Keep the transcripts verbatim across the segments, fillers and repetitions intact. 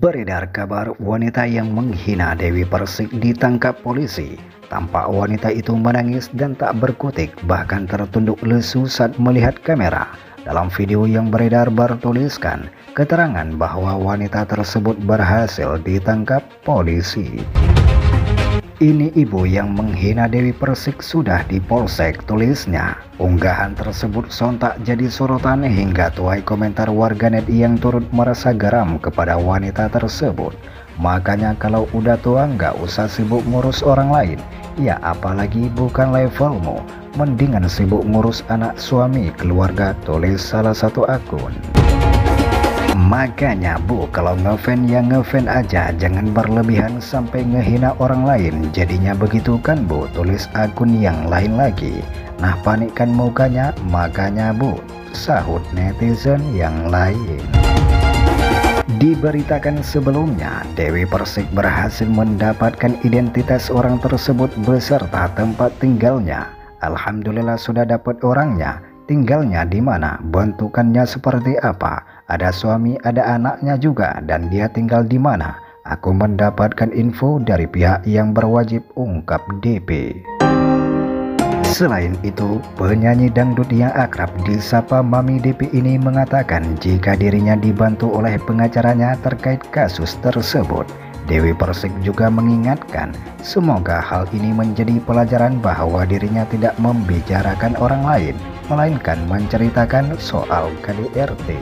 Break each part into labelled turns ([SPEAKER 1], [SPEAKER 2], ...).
[SPEAKER 1] Beredar kabar wanita yang menghina Dewi Persik ditangkap polisi. Tampak wanita itu menangis dan tak berkutik, bahkan tertunduk lesu saat melihat kamera. Dalam video yang beredar bertuliskan keterangan bahwa wanita tersebut berhasil ditangkap polisi. Ini ibu yang menghina Dewi Persik sudah di polsek, tulisnya. Unggahan tersebut sontak jadi sorotan hingga tuai komentar warganet yang turut merasa geram kepada wanita tersebut. Makanya kalau udah tua nggak usah sibuk ngurus orang lain. Ya apalagi bukan levelmu. Mendingan sibuk ngurus anak, suami, keluarga, tulis salah satu akun. Makanya bu, kalau ngefan ya ngefan aja, jangan berlebihan sampai ngehina orang lain. Jadinya begitu kan bu, tulis akun yang lain lagi. Nah panikkan mukanya, makanya bu, sahut netizen yang lain. Diberitakan sebelumnya, Dewi Persik berhasil mendapatkan identitas orang tersebut beserta tempat tinggalnya. Alhamdulillah sudah dapat orangnya. Tinggalnya di mana, bentukannya seperti apa, ada suami, ada anaknya juga, dan dia tinggal di mana. Aku mendapatkan info dari pihak yang berwajib, ungkap D P. Selain itu, penyanyi dangdut yang akrab disapa Mami D P ini mengatakan jika dirinya dibantu oleh pengacaranya terkait kasus tersebut. Dewi Persik juga mengingatkan semoga hal ini menjadi pelajaran bahwa dirinya tidak membicarakan orang lain, melainkan menceritakan soal K D R T.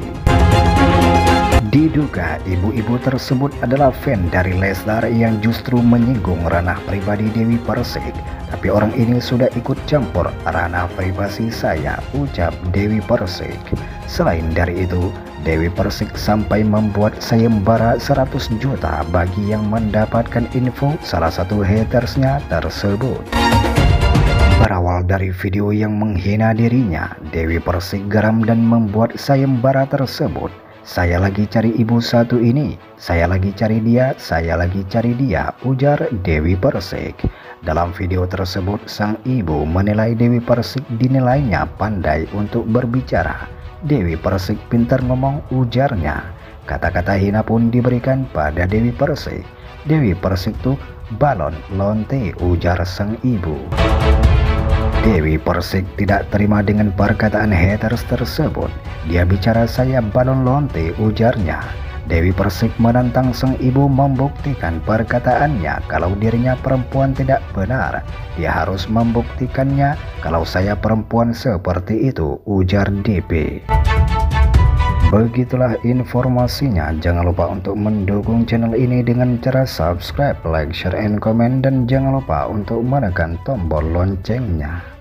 [SPEAKER 1] Diduga ibu-ibu tersebut adalah fan dari Leslar yang justru menyinggung ranah pribadi Dewi Persik. Tapi orang ini sudah ikut campur ranah privasi saya, ucap Dewi Persik. Selain dari itu, Dewi Persik sampai membuat sayembara seratus juta bagi yang mendapatkan info salah satu hatersnya tersebut. Berawal dari video yang menghina dirinya, Dewi Persik geram dan membuat sayembara tersebut. Saya lagi cari ibu satu ini, saya lagi cari dia, saya lagi cari dia, ujar Dewi Persik. Dalam video tersebut, sang ibu menilai Dewi Persik dinilainya pandai untuk berbicara. Dewi Persik pintar ngomong, ujarnya. Kata-kata hina pun diberikan pada Dewi Persik. Dewi Persik tuh balon lonte, ujar sang ibu. Dewi Persik tidak terima dengan perkataan haters tersebut. Dia bicara saya balon lonte, ujarnya. Dewi Persik menantang sang ibu membuktikan perkataannya kalau dirinya perempuan tidak benar. Dia harus membuktikannya kalau saya perempuan seperti itu, ujar D P. Begitulah informasinya. Jangan lupa untuk mendukung channel ini dengan cara subscribe, like, share, and comment, dan jangan lupa untuk menekan tombol loncengnya.